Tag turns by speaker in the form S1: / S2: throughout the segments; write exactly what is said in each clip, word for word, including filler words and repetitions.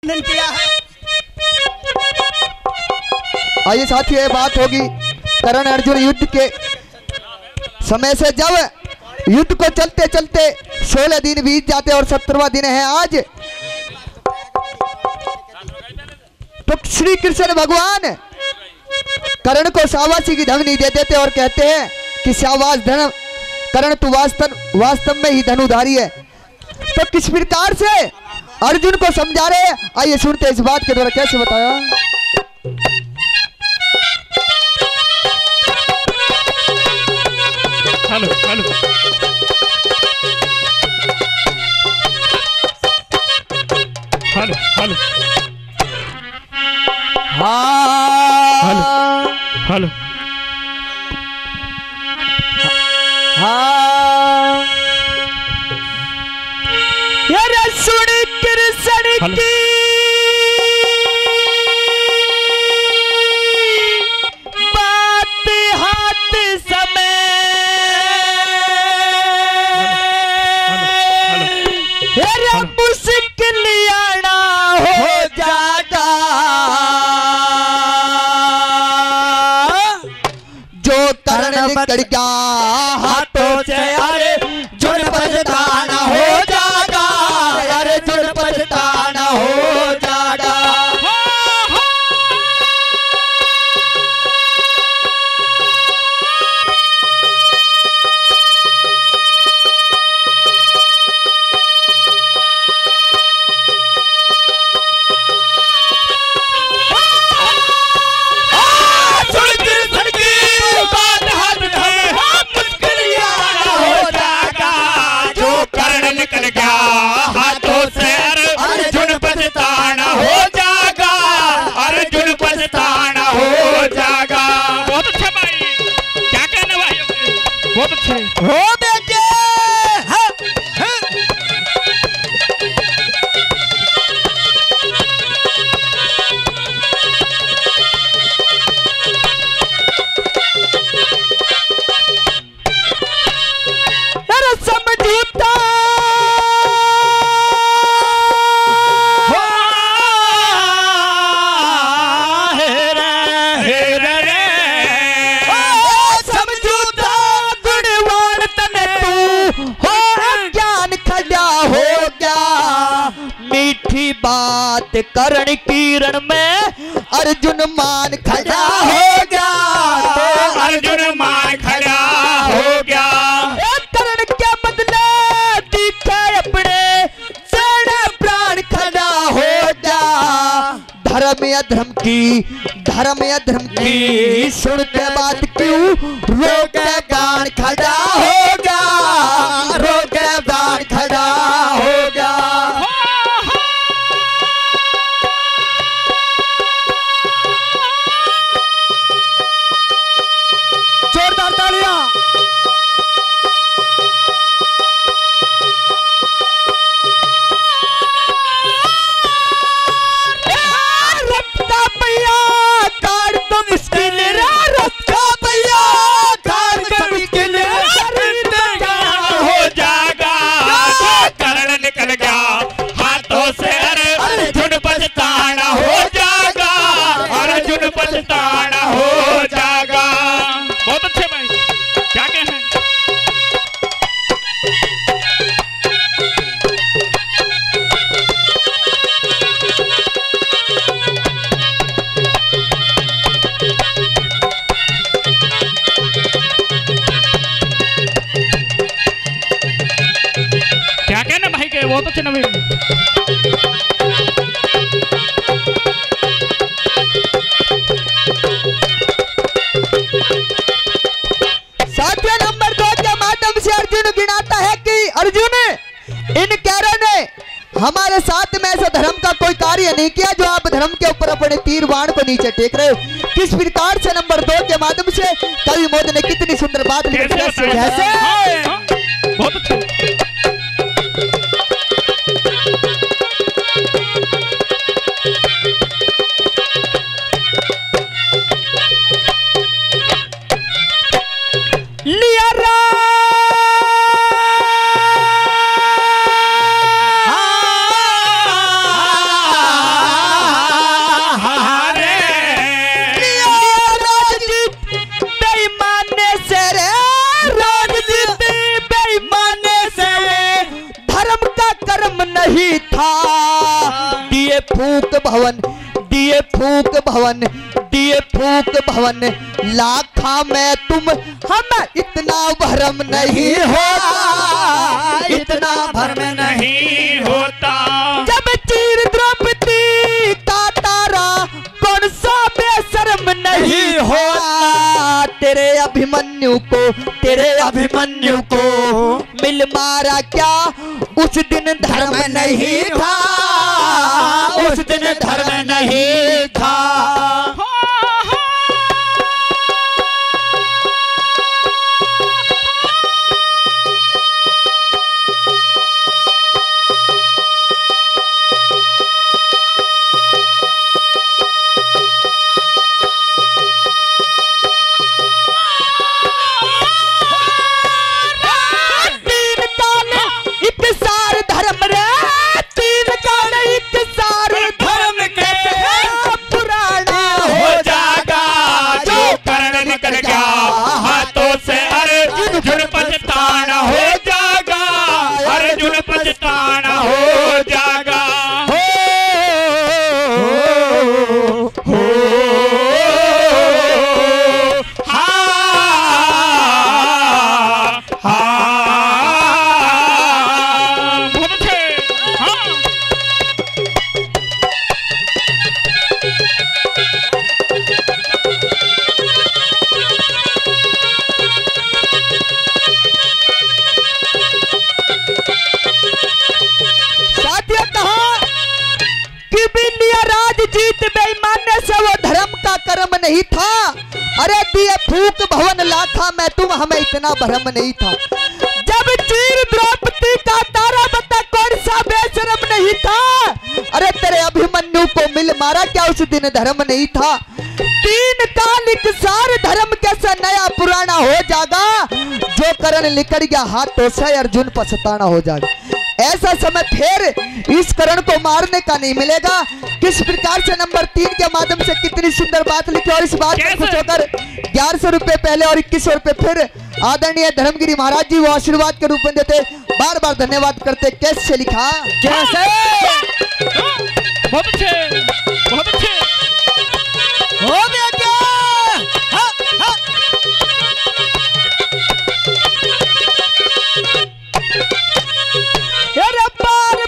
S1: वर्णन किया है।
S2: आइए साथियों, ये बात होगी कर्ण अर्जुन युद्ध के समय से। जब युद्ध को चलते चलते सोलह दिन बीत जाते और सत्रहवां दिन है आज, तो श्री कृष्ण भगवान कर्ण को शाबाशी की धमनी दे देते और कहते हैं कि शाबाश धन कर्ण, तू वास्तव वास्तव में ही धनुधारी है। तो किस प्रकार से अर्जुन को समझा रहे, आइए सुनते हैं इस बात के द्वारा कैसे बताया।
S3: हेलो हेलो हेलो हेलो
S2: हाँ
S3: हेलो
S2: हाँ यार सुन कृष्ण की बात हाथ समय यार मुश्किल आना हो जाता, जो कर्ण निकल गया हाथों से अरे जुड़ पछताना हो जाएगा, अरे जुड़ पछताना हो जाएगा।
S3: बहुत अच्छे
S2: हो बेटे। हाँ, हाँ। अरे समझौता हो है रे, है रे रे। मीठी बात कर्ण किरण में अर्जुन मान खड़ा हो गया,
S3: तो अर्जुन मान खड़ा हो गया।
S2: कर्ण के बदले दिखे अपने सारा प्राण खड़ा हो गया। धर्म अधर्म की धर्म अधर्म की सुनते बात क्यों रोके गान खड़ा हो गया, रोके गान खड़ा हो गया। जोरदार तालियां। रफ्ता भैया कार तो मुश्किल रे, रफ्ता भैया कार तो मुश्किल
S3: हो जाएगा, कर्ण निकल गया हाथों से अरे अर्जुन पछताना हो जाएगा, अर्जुन पछताना हो जाएगा। बहुत अच्छे भाई, क्या कहना है? क्या कहना भाई के? बहुत अच्छे ना भाई।
S2: सातवें नंबर दो के माध्यम से अर्जुन गिनाता है कि अर्जुन इन कैरों ने हमारे साथ में ऐसा धर्म का कोई कार्य नहीं किया जो आप धर्म के ऊपर अपने तीर बाण को नीचे टेक रहे हो। किस प्रकार से नंबर दो के माध्यम से कवि मोदी ने कितनी सुंदर बात लिखी है, जैसे
S3: बहुत अच्छे।
S2: लिया रा दिए फूक भवन, दिए फूक भवन, दिए फूक भवन, लाखा में तुम हम इतना भरम नहीं हो,
S3: इतना भरम नहीं होता।
S2: जब चीर द्रौपदी का तारा कौन सा बेशर्म नहीं हो, तेरे अभिमन्यु को, तेरे अभिमन्यु को मिल मारा क्या उस दिन धर्म नहीं था, उस दिन धर्म नहीं था।
S3: अर्जुन पछताना हो जागा, अर्जुन पछताना हो जागा।
S2: हो हो
S3: हाँ हाँ बहुत अच्छे। हाँ
S2: जीत बेईमानी से वो धर्म का कर्म नहीं था। अरे दिए फूक भवन लाखा में तुम हमें इतना भरम नहीं था। जब चीर द्रौपदी का तारा बता कौन सा बेशरम नहीं था, अरे तेरे अभिमन्यु को मिल मारा क्या उस दिन धर्म नहीं था। तीन कालिक सार धर्म कैसा नया पुराना हो जागा, जो करण लिकड़ गया हाथों से अर्जुन पछताना हो जाएगा। ऐसा समय फिर इस करण को मारने का नहीं मिलेगा। किस प्रकार से नंबर तीन के माध्यम से कितनी सुंदर बात लिखी और इस बात में खुश होकर ग्यारह सौ रुपए पहले और इक्कीस सौ रुपए फिर आदरणीय धर्मगिरी महाराज जी वो आशीर्वाद के रूप में देते, बार बार धन्यवाद करते। कैसे लिखा, कैसे
S3: बहुत अच्छे बहुत अच्छे
S2: हो गया क्या? हाँ, हाँ। अरे बार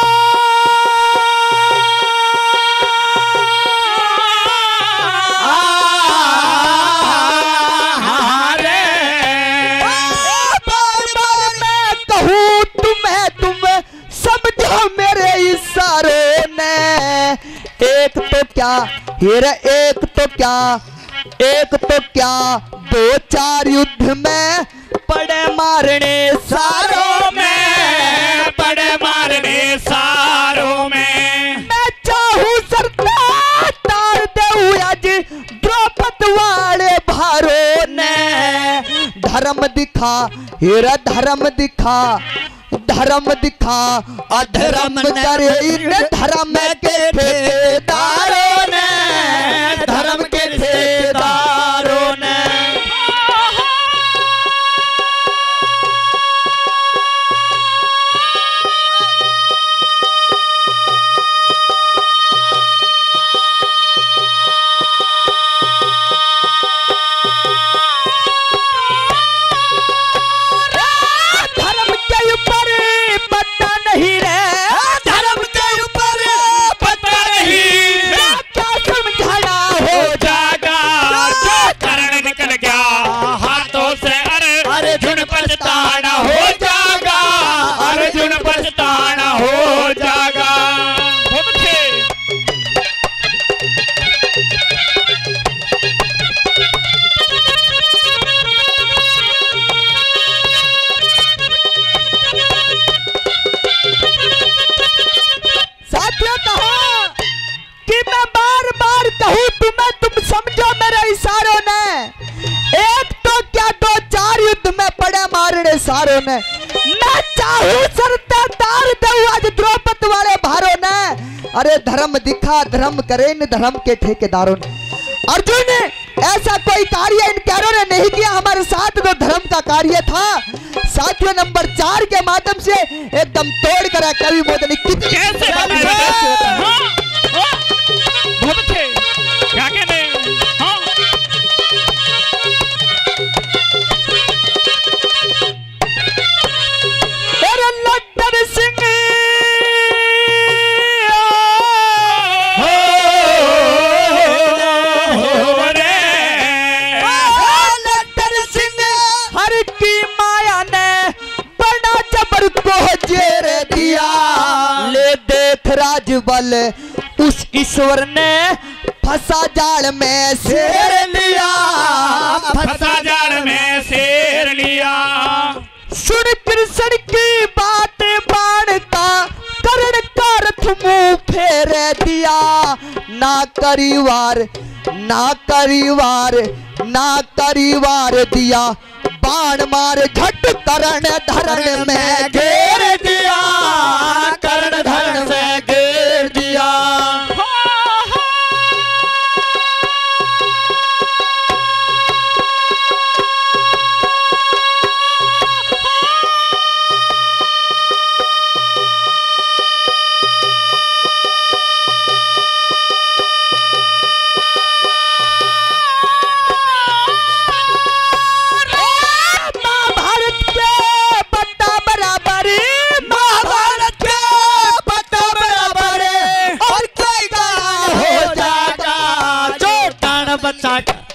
S2: एक तो क्या हीरा, एक तो क्या, एक तो क्या दो चार युद्ध में पड़े मारने सारों में,
S3: पड़े मारने सारों में।
S2: मैं चाहूं सरदार तार दे आज द्रौपद वाले भारों ने। धर्म दिखा हीरा धर्म दिखा, धर्म दिखा अधर्म करे इन धर्म के ठेकेदारों ने, धर्म के ठेकेदारों ने। सारों ने मैं चाहूं सरता तार दऊं आज द्रौपद वाले भारों ने। अरे धर्म दिखा धर्म करे इन धर्म के ठेकेदारों ने। अर्जुन ने ऐसा कोई कार्य इन कैरों ने नहीं किया, हमारे साथ जो धर्म का कार्य था। साथियों नंबर चार के माध्यम से एकदम तोड़ कर कवि मोदनी कितने उस ईश्वर ने फंसा जाल में शेर लिया,
S3: फंसा जाल में शेर लिया।
S2: सुन कृष्ण की बात बाण का कर्ण का रथ मुंह फेर दिया। ना करीवार ना करीवार ना करीवार दिया, बाण मार झट कर्ण धरण में घेर दिया, कर्ण धरण में घेर दिया।
S1: बच्चा